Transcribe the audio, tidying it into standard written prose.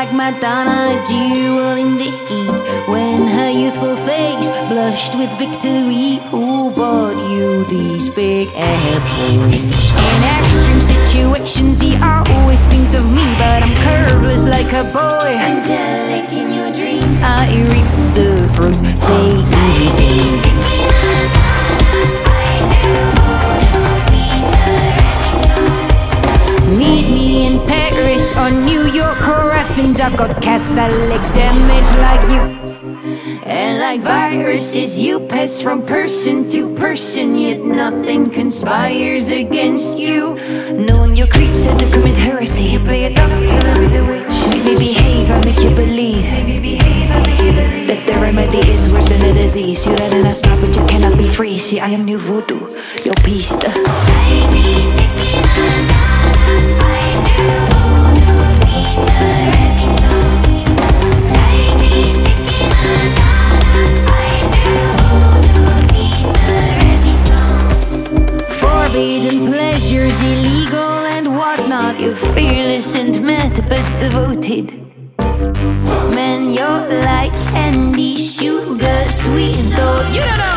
like Madonna, a jewel in the heat. When her youthful face blushed with victory, who bought you these big apples? In extreme situations, he always thinks of me, but I'm curveless like a boy, angelic in your dreams. I reap the fruits they eat. Meet me in Paris or New York or Athens. I've got Catholic damage like you. And like viruses, you pass from person to person, yet nothing conspires against you. Knowing your creed said to commit heresy, you play a doctor with a witch. Make me behave, I make you believe that the remedy is worse than the disease. You let in a spot, but you cannot be free. See, I am new voodoo, your beast. Forbidden pleasures, illegal and whatnot. You're fearless and mad but devoted. Man, you're like candy, sugar, sweet though. You don't know.